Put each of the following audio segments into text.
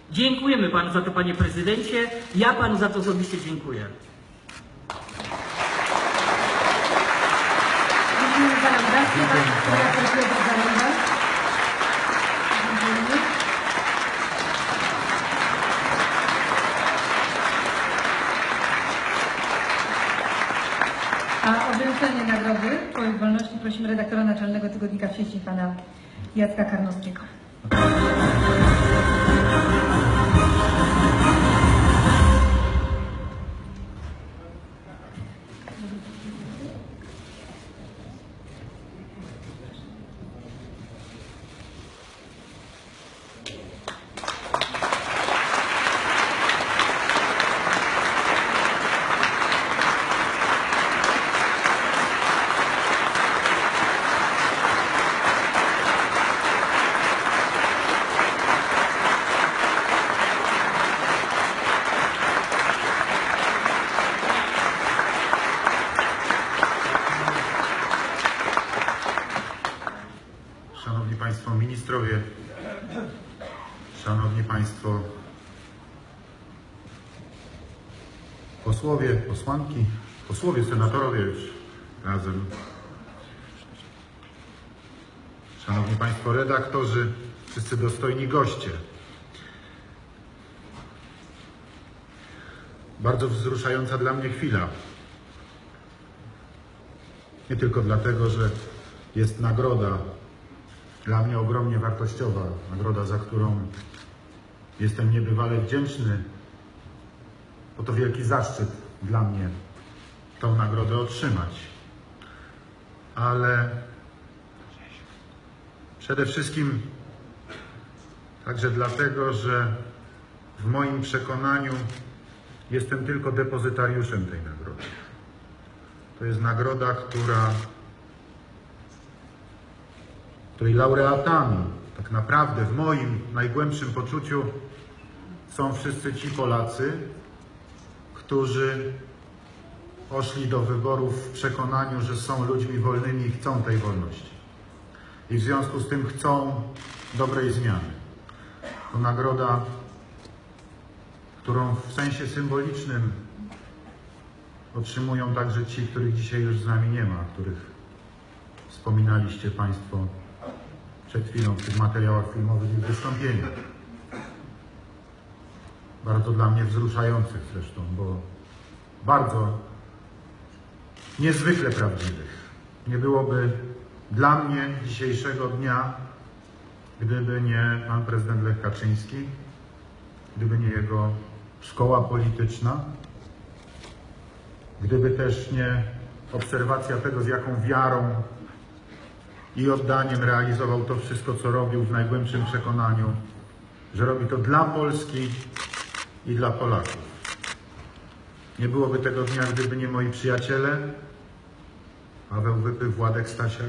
Dziękujemy Panu za to, Panie Prezydencie. Ja Panu za to osobiście dziękuję. A o wręczenie nagrody Człowiek Wolności prosimy redaktora naczelnego tygodnika w sieci pana Jacka Karnowskiego. Szanowni Państwo Ministrowie, Szanowni Państwo Posłowie, Posłanki, Posłowie, Senatorowie już razem, Szanowni Państwo Redaktorzy, wszyscy dostojni goście. Bardzo wzruszająca dla mnie chwila. Nie tylko dlatego, że jest nagroda dla mnie ogromnie wartościowa, nagroda, za którą jestem niebywale wdzięczny, bo to wielki zaszczyt dla mnie tą nagrodę otrzymać. Ale przede wszystkim także dlatego, że w moim przekonaniu jestem tylko depozytariuszem tej nagrody. To jest nagroda, której laureatami tak naprawdę w moim najgłębszym poczuciu są wszyscy ci Polacy, którzy poszli do wyborów w przekonaniu, że są ludźmi wolnymi i chcą tej wolności. I w związku z tym chcą dobrej zmiany. To nagroda, którą w sensie symbolicznym otrzymują także ci, których dzisiaj już z nami nie ma, których wspominaliście Państwo przed chwilą w tych materiałach filmowych i wystąpieniach. Bardzo dla mnie wzruszających zresztą, bo bardzo niezwykle prawdziwych. Nie byłoby dla mnie dzisiejszego dnia, gdyby nie pan prezydent Lech Kaczyński, gdyby nie jego szkoła polityczna, gdyby też nie obserwacja tego, z jaką wiarą i oddaniem realizował to wszystko, co robił w najgłębszym przekonaniu, że robi to dla Polski i dla Polaków. Nie byłoby tego dnia, gdyby nie moi przyjaciele, Paweł Wypych, Władek Stasiak,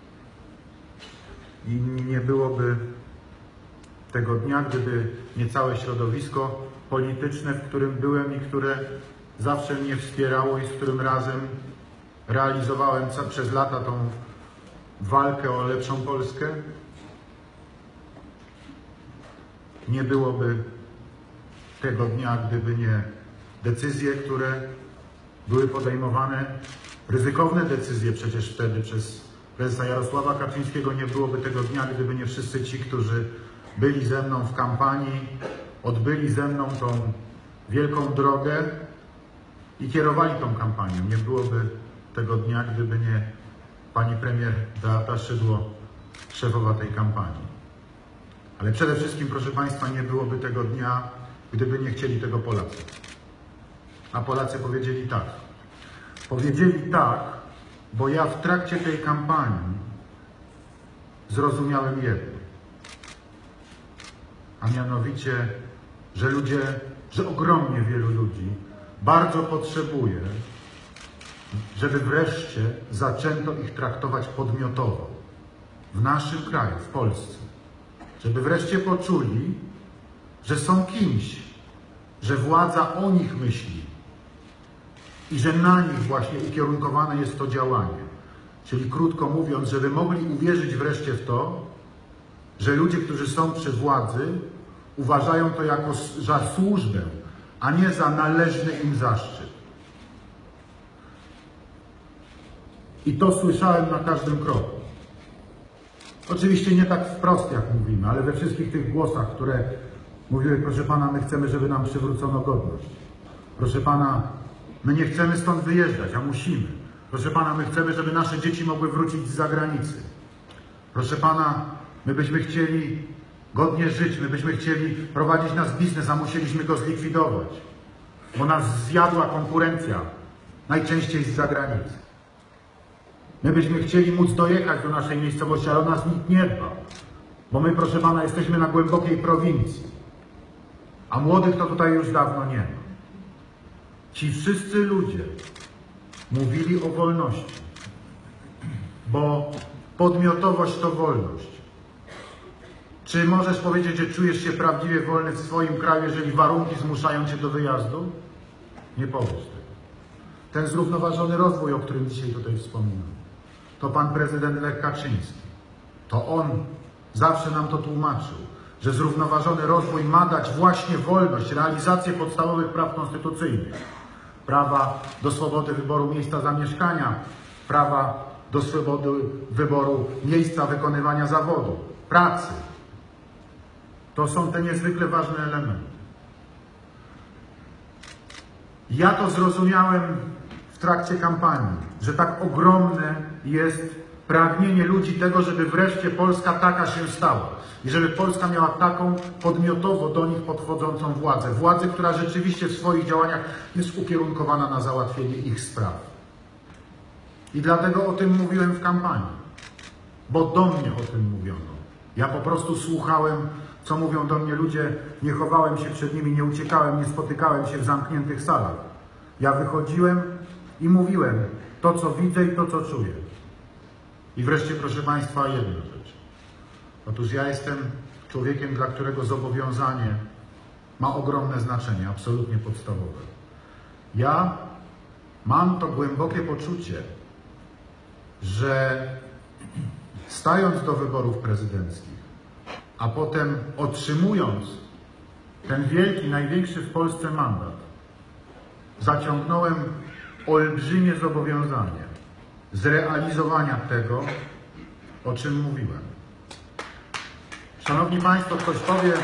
i nie byłoby tego dnia, gdyby nie całe środowisko polityczne, w którym byłem i które zawsze mnie wspierało i z którym razem realizowałem przez lata tą walkę o lepszą Polskę. Nie byłoby tego dnia, gdyby nie decyzje, które były podejmowane, ryzykowne decyzje przecież wtedy przez prezesa Jarosława Kaczyńskiego. Nie byłoby tego dnia, gdyby nie wszyscy ci, którzy byli ze mną w kampanii, odbyli ze mną tą wielką drogę i kierowali tą kampanią. Nie byłoby tego dnia, gdyby nie pani premier Beata Szydło, szefowa tej kampanii. Ale przede wszystkim, proszę Państwa, nie byłoby tego dnia, gdyby nie chcieli tego Polacy. A Polacy powiedzieli tak. Powiedzieli tak, bo ja w trakcie tej kampanii zrozumiałem jedno. A mianowicie, że ogromnie wielu ludzi bardzo potrzebuje, żeby wreszcie zaczęto ich traktować podmiotowo w naszym kraju, w Polsce. Żeby wreszcie poczuli, że są kimś, że władza o nich myśli i że na nich właśnie ukierunkowane jest to działanie. Czyli krótko mówiąc, żeby mogli uwierzyć wreszcie w to, że ludzie, którzy są przy władzy, uważają to za służbę, a nie za należny im zaszczyt. I to słyszałem na każdym kroku. Oczywiście nie tak wprost, jak mówimy, ale we wszystkich tych głosach, które mówiły: proszę pana, my chcemy, żeby nam przywrócono godność. Proszę pana, my nie chcemy stąd wyjeżdżać, a musimy. Proszę pana, my chcemy, żeby nasze dzieci mogły wrócić z zagranicy. Proszę pana, my byśmy chcieli godnie żyć, my byśmy chcieli prowadzić nasz biznes, a musieliśmy go zlikwidować, bo nas zjadła konkurencja, najczęściej z zagranicy. My byśmy chcieli móc dojechać do naszej miejscowości, ale o nas nikt nie dba, bo my, proszę pana, jesteśmy na głębokiej prowincji, a młodych to tutaj już dawno nie ma. Ci wszyscy ludzie mówili o wolności, bo podmiotowość to wolność. Czy możesz powiedzieć, że czujesz się prawdziwie wolny w swoim kraju, jeżeli warunki zmuszają cię do wyjazdu? Nie powiesz tego. Ten zrównoważony rozwój, o którym dzisiaj tutaj wspominam, to pan prezydent Lech Kaczyński. To on zawsze nam to tłumaczył, że zrównoważony rozwój ma dać właśnie wolność, realizację podstawowych praw konstytucyjnych. Prawa do swobody wyboru miejsca zamieszkania, prawa do swobody wyboru miejsca wykonywania zawodu, pracy. To są te niezwykle ważne elementy. Ja to zrozumiałem w trakcie kampanii, że tak ogromne jest pragnienie ludzi tego, żeby wreszcie Polska taka się stała. I żeby Polska miała taką podmiotowo do nich podchodzącą władzę. Władzę, która rzeczywiście w swoich działaniach jest ukierunkowana na załatwienie ich spraw. I dlatego o tym mówiłem w kampanii. Bo do mnie o tym mówiono. Ja po prostu słuchałem, co mówią do mnie ludzie, nie chowałem się przed nimi, nie uciekałem, nie spotykałem się w zamkniętych salach. Ja wychodziłem i mówiłem to, co widzę i to, co czuję. I wreszcie, proszę państwa, jedna rzecz. Otóż ja jestem człowiekiem, dla którego zobowiązanie ma ogromne znaczenie, absolutnie podstawowe. Ja mam to głębokie poczucie, że stając do wyborów prezydenckich, a potem otrzymując ten wielki, największy w Polsce mandat, zaciągnąłem olbrzymie zobowiązanie zrealizowania tego, o czym mówiłem. Szanowni Państwo, ktoś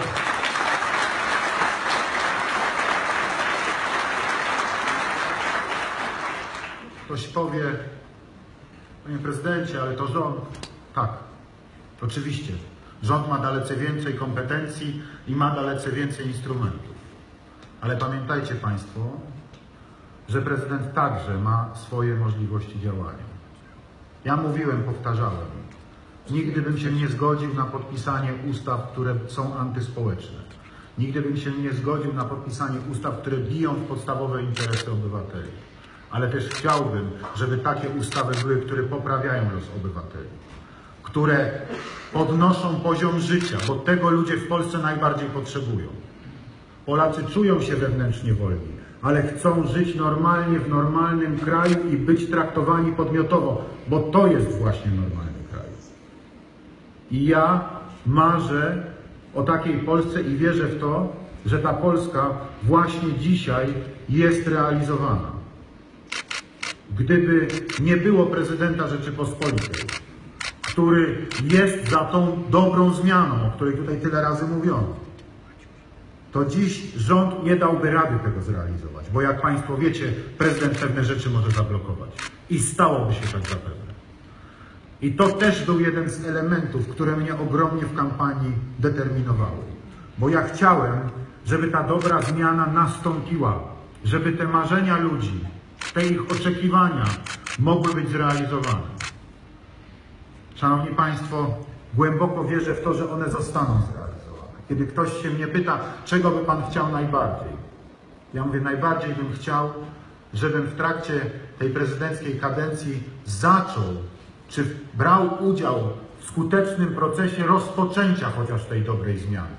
powie, panie prezydencie, ale to rząd. Tak, oczywiście. Rząd ma dalece więcej kompetencji i ma dalece więcej instrumentów. Ale pamiętajcie Państwo, że prezydent także ma swoje możliwości działania. Ja mówiłem, powtarzałem, nigdy bym się nie zgodził na podpisanie ustaw, które są antyspołeczne. Nigdy bym się nie zgodził na podpisanie ustaw, które biją w podstawowe interesy obywateli. Ale też chciałbym, żeby takie ustawy były, które poprawiają los obywateli, które podnoszą poziom życia, bo tego ludzie w Polsce najbardziej potrzebują. Polacy czują się wewnętrznie wolni, ale chcą żyć normalnie w normalnym kraju i być traktowani podmiotowo, bo to jest właśnie normalny kraj. I ja marzę o takiej Polsce i wierzę w to, że ta Polska właśnie dzisiaj jest realizowana. Gdyby nie było prezydenta Rzeczypospolitej, który jest za tą dobrą zmianą, o której tutaj tyle razy mówiono, to dziś rząd nie dałby rady tego zrealizować, bo jak Państwo wiecie, prezydent pewne rzeczy może zablokować. I stałoby się tak zapewne. I to też był jeden z elementów, które mnie ogromnie w kampanii determinowały. Bo ja chciałem, żeby ta dobra zmiana nastąpiła, żeby te marzenia ludzi, te ich oczekiwania mogły być zrealizowane. Szanowni Państwo, głęboko wierzę w to, że one zostaną zrealizowane. Kiedy ktoś się mnie pyta, czego by Pan chciał najbardziej? Ja mówię, najbardziej bym chciał, żebym w trakcie tej prezydenckiej kadencji zaczął, czy brał udział w skutecznym procesie rozpoczęcia chociaż tej dobrej zmiany.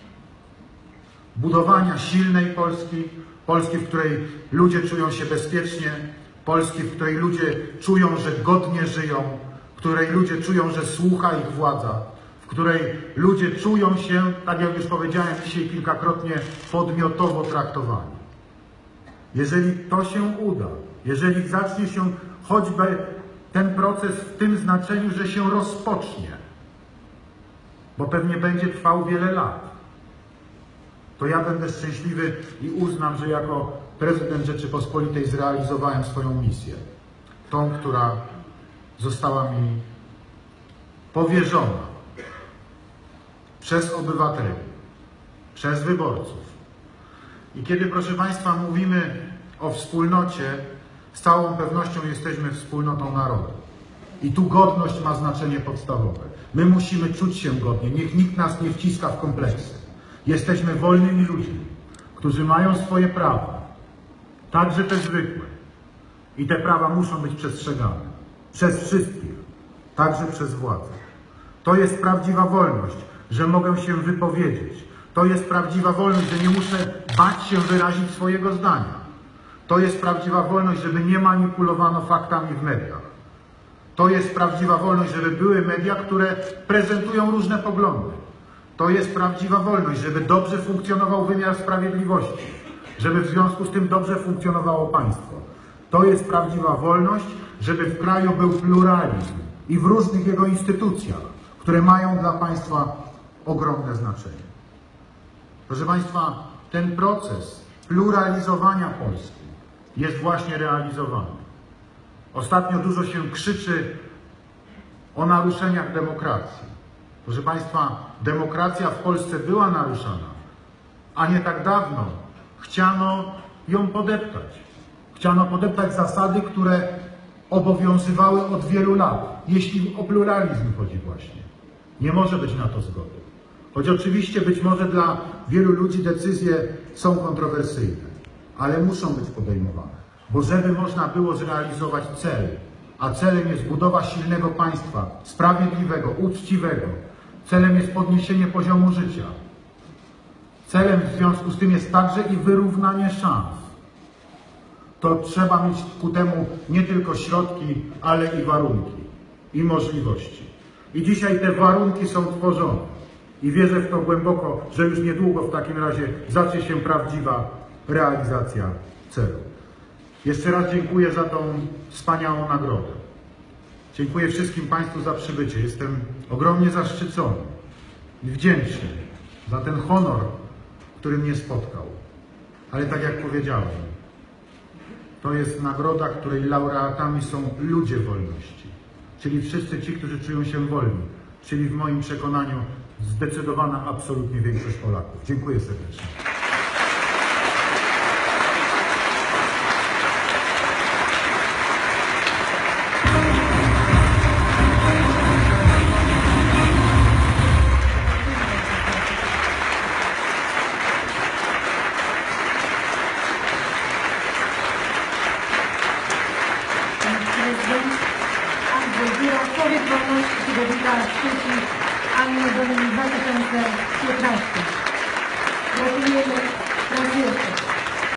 Budowania silnej Polski, Polski, w której ludzie czują się bezpiecznie, Polski, w której ludzie czują, że godnie żyją, w której ludzie czują, że słucha ich władza, w której ludzie czują się, tak jak już powiedziałem dzisiaj kilkakrotnie, podmiotowo traktowani. Jeżeli to się uda, jeżeli zacznie się choćby ten proces w tym znaczeniu, że się rozpocznie, bo pewnie będzie trwał wiele lat, to ja będę szczęśliwy i uznam, że jako prezydent Rzeczypospolitej zrealizowałem swoją misję. Tą, która została mi powierzona przez obywateli, przez wyborców. I kiedy, proszę Państwa, mówimy o wspólnocie, z całą pewnością jesteśmy wspólnotą narodu. I tu godność ma znaczenie podstawowe. My musimy czuć się godnie, niech nikt nas nie wciska w kompleksy. Jesteśmy wolnymi ludźmi, którzy mają swoje prawa, także te zwykłe. I te prawa muszą być przestrzegane przez wszystkich, także przez władzę. To jest prawdziwa wolność, że mogę się wypowiedzieć. To jest prawdziwa wolność, że nie muszę bać się wyrazić swojego zdania. To jest prawdziwa wolność, żeby nie manipulowano faktami w mediach. To jest prawdziwa wolność, żeby były media, które prezentują różne poglądy. To jest prawdziwa wolność, żeby dobrze funkcjonował wymiar sprawiedliwości, żeby w związku z tym dobrze funkcjonowało państwo. To jest prawdziwa wolność, żeby w kraju był pluralizm i w różnych jego instytucjach, które mają dla państwa ogromne znaczenie. Proszę Państwa, ten proces pluralizowania Polski jest właśnie realizowany. Ostatnio dużo się krzyczy o naruszeniach demokracji. Proszę Państwa, demokracja w Polsce była naruszana, a nie tak dawno chciano ją podeptać. Chciano podeptać zasady, które obowiązywały od wielu lat, jeśli o pluralizm chodzi właśnie. Nie może być na to zgody. Choć oczywiście być może dla wielu ludzi decyzje są kontrowersyjne, ale muszą być podejmowane, bo żeby można było zrealizować cel, a celem jest budowa silnego państwa, sprawiedliwego, uczciwego, celem jest podniesienie poziomu życia, celem w związku z tym jest także i wyrównanie szans. To trzeba mieć ku temu nie tylko środki, ale i warunki i możliwości. I dzisiaj te warunki są tworzone. I wierzę w to głęboko, że już niedługo w takim razie zacznie się prawdziwa realizacja celu. Jeszcze raz dziękuję za tą wspaniałą nagrodę. Dziękuję wszystkim Państwu za przybycie. Jestem ogromnie zaszczycony i wdzięczny za ten honor, który mnie spotkał. Ale tak jak powiedziałem, to jest nagroda, której laureatami są ludzie wolności, czyli wszyscy ci, którzy czują się wolni, czyli w moim przekonaniu zdecydowana absolutnie większość Polaków. Dziękuję serdecznie. Człowiek wolności tygodnika Świeci Anny Nobelem 2015. Gratulujemy raz jeszcze.